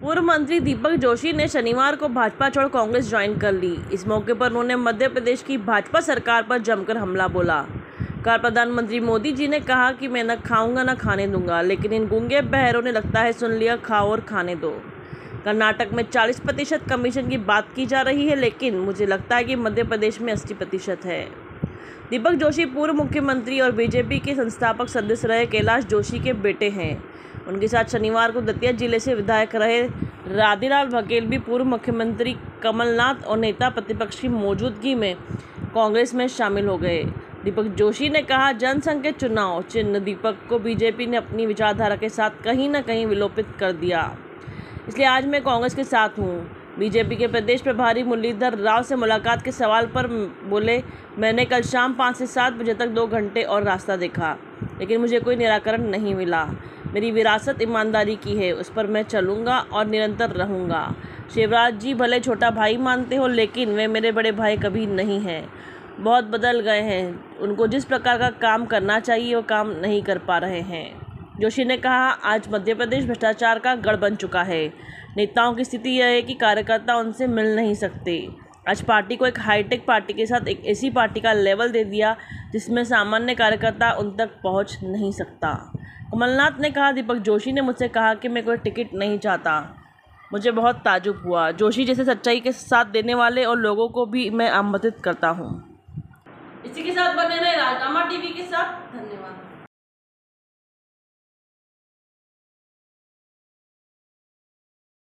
पूर्व मंत्री दीपक जोशी ने शनिवार को भाजपा छोड़ कांग्रेस ज्वाइन कर ली। इस मौके पर उन्होंने मध्य प्रदेश की भाजपा सरकार पर जमकर हमला बोला। कहा, प्रधानमंत्री मोदी जी ने कहा कि मैं न खाऊंगा न खाने दूंगा, लेकिन इन गूंगे बहरों ने लगता है सुन लिया, खाओ और खाने दो। कर्नाटक में 40% कमीशन की बात की जा रही है, लेकिन मुझे लगता है कि मध्य प्रदेश में 80% है। दीपक जोशी पूर्व मुख्यमंत्री और बीजेपी के संस्थापक सदस्य रहे कैलाश जोशी के बेटे हैं। उनके साथ शनिवार को दतिया जिले से विधायक रहे राधेलाल बघेल भी पूर्व मुख्यमंत्री कमलनाथ और नेता प्रतिपक्ष की मौजूदगी में कांग्रेस में शामिल हो गए। दीपक जोशी ने कहा, जनसंघ के चुनाव चिन्ह दीपक को बीजेपी ने अपनी विचारधारा के साथ कहीं न कहीं विलोपित कर दिया, इसलिए आज मैं कांग्रेस के साथ हूँ। बीजेपी के प्रदेश प्रभारी मुरलीधर राव से मुलाकात के सवाल पर बोले, मैंने कल शाम 5 से 7 बजे तक 2 घंटे और रास्ता देखा, लेकिन मुझे कोई निराकरण नहीं मिला। मेरी विरासत ईमानदारी की है, उस पर मैं चलूँगा और निरंतर रहूँगा। शिवराज जी भले छोटा भाई मानते हो, लेकिन वे मेरे बड़े भाई कभी नहीं हैं। बहुत बदल गए हैं, उनको जिस प्रकार का काम करना चाहिए वो काम नहीं कर पा रहे हैं। जोशी ने कहा, आज मध्य प्रदेश भ्रष्टाचार का गढ़ बन चुका है। नेताओं की स्थिति यह है कि कार्यकर्ता उनसे मिल नहीं सकते। आज पार्टी को एक हाईटेक पार्टी के साथ एक ऐसी पार्टी का लेवल दे दिया जिसमें सामान्य कार्यकर्ता उन तक पहुंच नहीं सकता। कमलनाथ ने कहा, दीपक जोशी ने मुझसे कहा कि मैं कोई टिकट नहीं चाहता। मुझे बहुत ताज्जुब हुआ। जोशी जैसे सच्चाई के साथ देने वाले और लोगों को भी मैं आमंत्रित करता हूँ। इसी के साथ बने रहे राजनामा टीवी के साथ। धन्यवाद।